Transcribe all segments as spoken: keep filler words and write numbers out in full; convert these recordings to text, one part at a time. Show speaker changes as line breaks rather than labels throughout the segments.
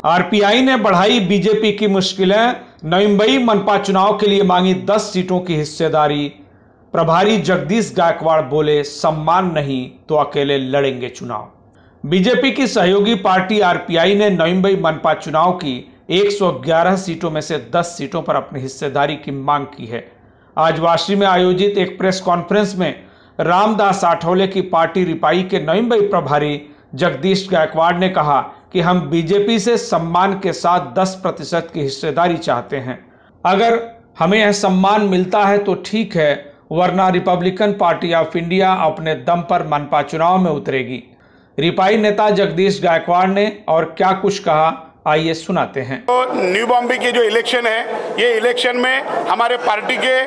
RPI ने बढ़ाई BJP की मुश्किलें, नवंबई मनपा चुनाव के लिए मांगी दस सीटों की हिस्सेदारी। प्रभारी जगदीश गायकवाड़ बोले, सम्मान नहीं तो अकेले लड़ेंगे चुनाव। बीजेपी की सहयोगी पार्टी आरपीआई ने नवंबई मनपा चुनाव की एक सौ ग्यारह सीटों में से दस सीटों पर अपनी हिस्सेदारी की मांग की है। आज वाशी में आयोजित एक प्रेस कॉन्फ्रेंस में रामदास आठवले की पार्टी रिपाई के नवंबई प्रभारी जगदीश गायकवाड़ ने कहा कि हम बीजेपी से सम्मान के साथ दस प्रतिशत की हिस्सेदारी चाहते हैं। अगर हमें यह सम्मान मिलता है तो ठीक है, वरना रिपब्लिकन पार्टी ऑफ इंडिया अपने दम पर मनपा चुनाव में उतरेगी। रिपाई नेता जगदीश गायकवाड़ ने और क्या कुछ कहा, आइए सुनाते हैं।
तो न्यू बॉम्बे के जो इलेक्शन है, ये इलेक्शन में हमारे पार्टी के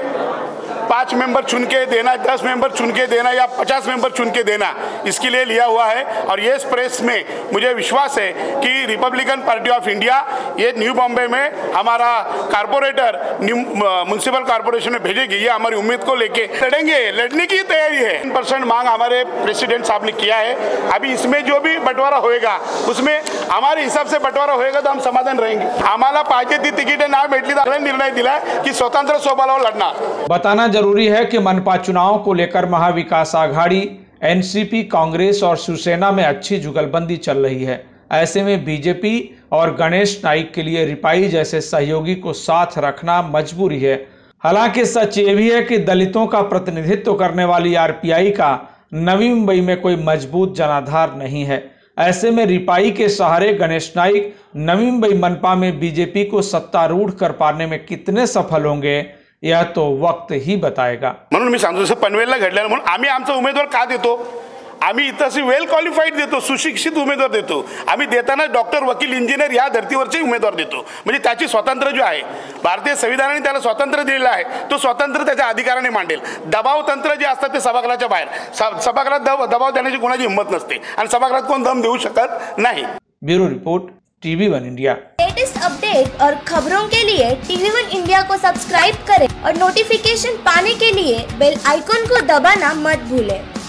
पांच मेंबर चुन के देना, दस मेंबर चुन के देना या पचास मेंबर चुन के देना, इसके लिए लिया हुआ है। और ये प्रेस में मुझे विश्वास है कि रिपब्लिकन पार्टी ऑफ इंडिया ये न्यू बॉम्बे में हमारा कारपोरेटर न्यू म्यूनसिपल कॉर्पोरेशन में भेजेगी। ये हमारी उम्मीद को लेके लड़ेंगे, लड़ने की तैयारी है। तीन परसेंट मांग हमारे प्रेसिडेंट साहब ने किया है। अभी इसमें जो भी बंटवारा होएगा उसमें हमारे हिसाब से बंटवारा होएगा तो हम समाधान रहेंगे। आम्हाला पाहिजे ती तिकीट ना भेटली तर निर्णय दिला की स्वतंत्र स्वबळावर लढणार।
बताना जरूरी है कि मनपा चुनाव को लेकर महाविकास आघाड़ी, एनसीपी, कांग्रेस और शिवसेना में अच्छी जुगलबंदी चल रही है। ऐसे में बीजेपी और गणेश नाइक के लिए रिपाई जैसे सहयोगी को साथ रखना मजबूरी है। हालांकि सच ये भी है कि दलितों का प्रतिनिधित्व करने वाली आरपीआई का नवी मुंबई में कोई मजबूत जनाधार नहीं है। ऐसे में रिपाई के सहारे गणेश नाइक नवी मुंबई मनपा में बीजेपी को सत्तारूढ़ कर पाने में कितने सफल होंगे, यह तो वक्त ही बताएगा।
म्हणून मी सांगतो, जसं पनवेलला घडलं म्हणून आम्ही आमचा उमेदवार का देतो, आम्ही इथं वेल क्वालिफाईड देतो, सुशिक्षित उमेदवार देतो। आम्ही देताना डॉक्टर, वकील, इंजिनियर या धर्तीवरचे उमेदवार देतो। म्हणजे त्याची स्वातंत्र्य जो आहे, भारतीय संविधानाने त्याला स्वातंत्र्य दिलेलं आहे, तो स्वातंत्र्य त्याच्या अधिकाराने मांडेल। दबाव तंत्र जे असतात ते सभागृहाच्या बाहेर, सभागृहात दबाव देण्याची कोणाची हिंमत नसते आणि सभागृहात कोण दम देऊ शकत नाही।
Bureau report, TV one India.
Latest update और खबरों के लिए टीवी वन इंडिया को सब्सक्राइब करें और नोटिफिकेशन पाने के लिए बेल आइकॉन को दबाना मत भूलें।